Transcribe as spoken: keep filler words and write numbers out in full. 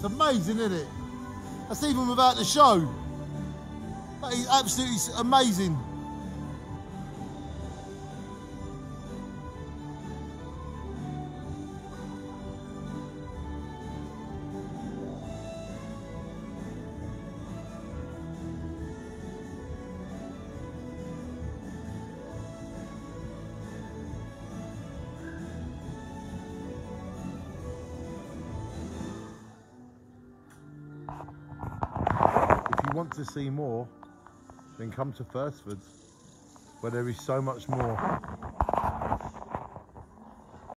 It's amazing, isn't it? That's even without the show. That is absolutely amazing. If you want to see more, then come to Thursford, where there is so much more.